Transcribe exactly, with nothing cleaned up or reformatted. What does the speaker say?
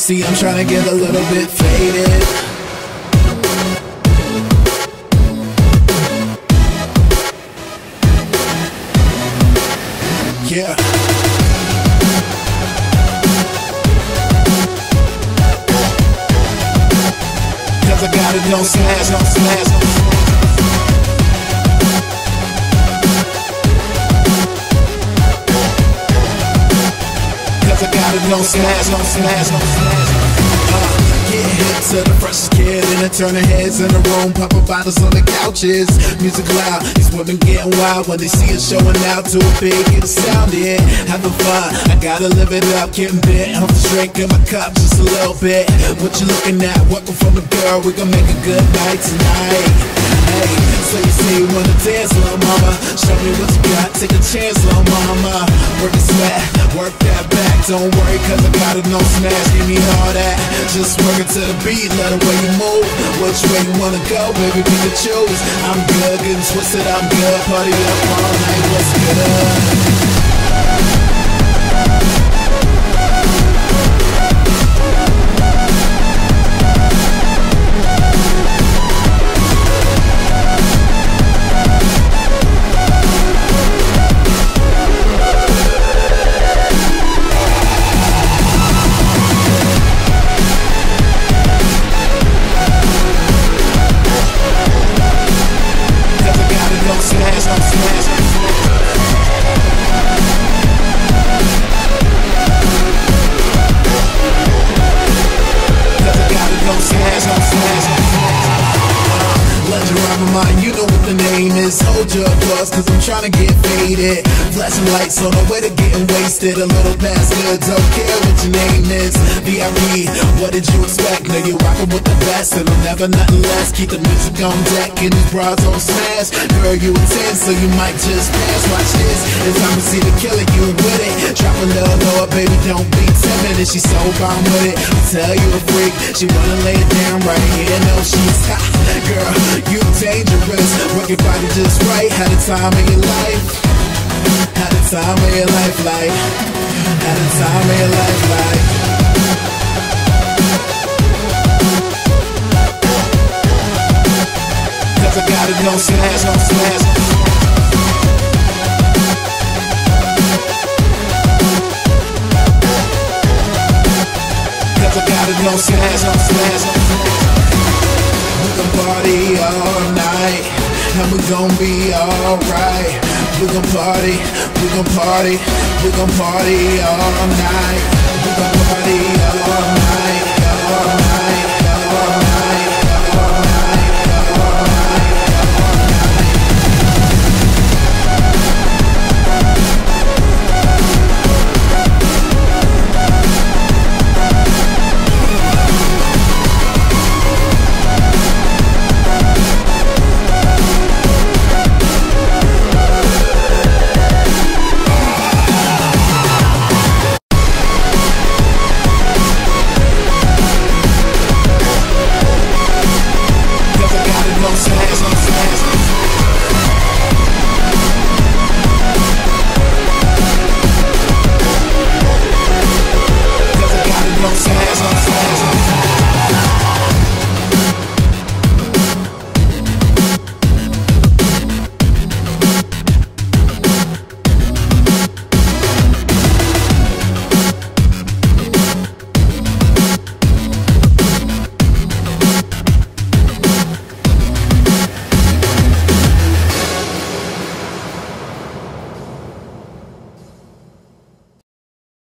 See, I'm trying to get a little bit faded. Yeah. Cause I got it, don't smash, don't smash, don't smash. Cause I got it, don't smash, don't smash, don't smash. Uh, Get hip to the freshest kid and I turn their heads in the room, popping bottles on the couches. Music loud, these women getting wild when they see us showing out too big. Get the sound in, having fun. I gotta live it up, getting bit off the drink in my cup just a little bit. What you looking at? Working from the girl, we gon' make a good night tonight. Hey, so you say you wanna dance, little mama? Show me what you got, take a chance, little mama. Work the sweat, work that back. Don't worry, cause I got it, no smash. Give me all that, just work it to the beat, let the way you move. Which way you wanna go, baby, we can choose. I'm good, getting twisted, I'm good. Party up all night, what's good? You know what the name is. Hold your applause, cause I'm trying to get faded. Flashing lights on the way to getting wasted. A little past good, don't care what your name is. V R E, what did you expect? Now you're rocking with the best, and I'm never nothing less. Keep the music on deck, and these bras on smash. Girl, you a ten, so you might just pass. Watch this, it's time to see the killer, you with it. Drop a little lower, baby, don't be timid. And she's so bomb with it, I tell you a freak. She wanna lay it down right here, no she's hot. Girl, you dangerous, work your body just right. Had a time of your life, had a time of your life, like had a time of your life, like. Cause I got it, don't smash, don't smash. Cause I got it, don't smash, don't smash. We gon' party all night, and we gon' be alright. We gon' party, we gon' party, we gon' party all night. We gon' party all night, all night.